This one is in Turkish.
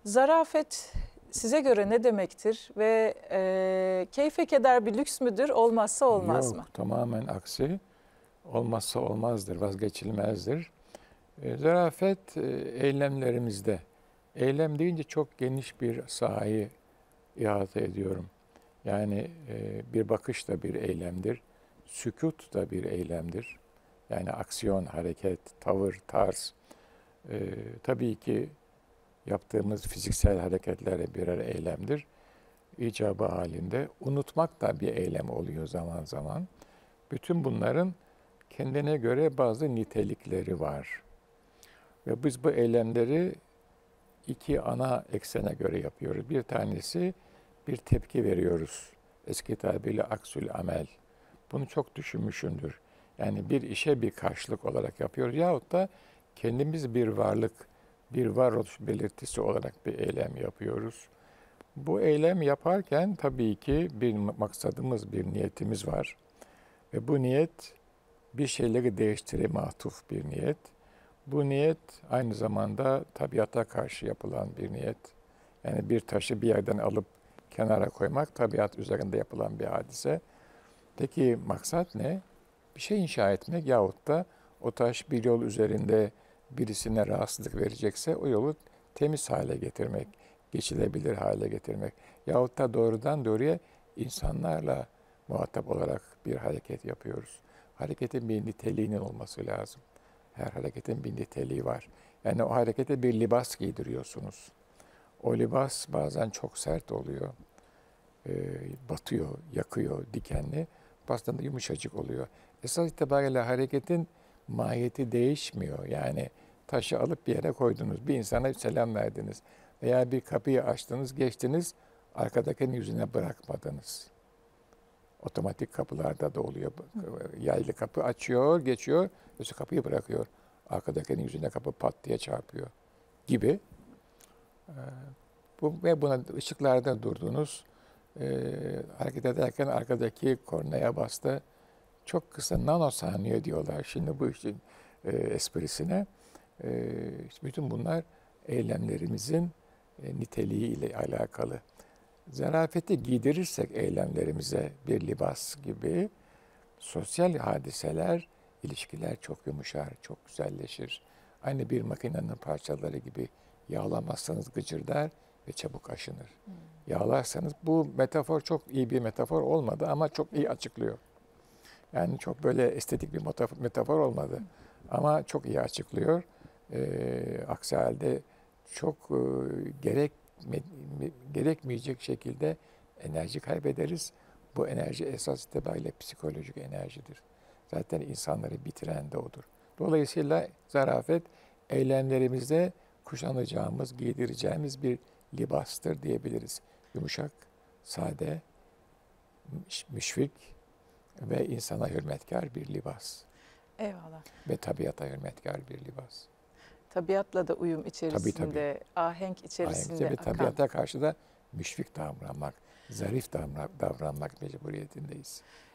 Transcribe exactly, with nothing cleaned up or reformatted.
Zarafet size göre ne demektir ve e, keyfe keder bir lüks müdür, olmazsa olmaz Yok, mı? tamamen aksi. Olmazsa olmazdır, vazgeçilmezdir. E, zarafet e, eylemlerimizde. Eylem deyince çok geniş bir sahayı ihata ediyorum. Yani e, bir bakış da bir eylemdir. Sükut da bir eylemdir. Yani aksiyon, hareket, tavır, tarz. E, tabii ki yaptığımız fiziksel hareketler birer eylemdir. İcabı halinde. Unutmak da bir eylem oluyor zaman zaman. Bütün bunların kendine göre bazı nitelikleri var. Ve biz bu eylemleri iki ana eksene göre yapıyoruz. Bir tanesi bir tepki veriyoruz. Eski tabiriyle aksül amel. Bunu çok düşünmüşümdür. Yani bir işe bir karşılık olarak yapıyoruz. Yahut da kendimiz bir varlık, bir varoluş belirtisi olarak bir eylem yapıyoruz. Bu eylem yaparken tabii ki bir maksadımız, bir niyetimiz var. Ve bu niyet bir şeyleri değiştire matuf bir niyet. Bu niyet aynı zamanda tabiata karşı yapılan bir niyet. Yani bir taşı bir yerden alıp kenara koymak tabiat üzerinde yapılan bir hadise. Peki maksat ne? Bir şey inşa etmek yahut da o taş bir yol üzerinde birisine rahatsızlık verecekse o yolu temiz hale getirmek, geçilebilir hale getirmek. Yahut da doğrudan doğruya insanlarla muhatap olarak bir hareket yapıyoruz. Hareketin bir niteliğinin olması lazım. Her hareketin bir niteliği var. Yani o harekete bir libas giydiriyorsunuz. O libas bazen çok sert oluyor. E, batıyor, yakıyor, dikenli. Bazen de yumuşacık oluyor. Esas itibariyle hareketin mahiyeti değişmiyor. Yani taşı alıp bir yere koydunuz, bir insana selam verdiniz veya bir kapıyı açtınız, geçtiniz, arkadakinin yüzüne bırakmadınız. Otomatik kapılarda da oluyor. Yaylı kapı açıyor, geçiyor, yoksa kapıyı bırakıyor. Arkadakinin yüzüne kapı pat diye çarpıyor gibi. Bu ve buna ışıklarda durdunuz. E, hareket ederken arkadaki kornaya bastı. Çok kısa nanosaniye diyorlar şimdi bu işin e, esprisine. E, bütün bunlar eylemlerimizin e, niteliği ile alakalı. Zarafeti giydirirsek eylemlerimize bir libas gibi sosyal hadiseler, ilişkiler çok yumuşar, çok güzelleşir. Aynı bir makinenin parçaları gibi yağlamazsanız gıcırdar ve çabuk aşınır. Hmm. Yağlarsanız, bu metafor çok iyi bir metafor olmadı ama çok iyi açıklıyor. Yani çok böyle estetik bir metafor olmadı hmm. ama çok iyi açıklıyor. Ee, aksi halde çok e, gerek gerekmeyecek şekilde enerji kaybederiz. Bu enerji esas itibariyle psikolojik enerjidir. Zaten insanları bitiren de odur. Dolayısıyla zarafet eylemlerimizde kuşanacağımız, giydireceğimiz bir libastır diyebiliriz. Yumuşak, sade, müşfik ve insana hürmetkar bir libas. Eyvallah. Ve tabiata hürmetkar bir libas. Tabiatla da uyum içerisinde, tabii, tabii. ahenk içerisinde Ahenkte ve akan. tabiata karşı da müşfik davranmak, zarif davranmak mecburiyetindeyiz.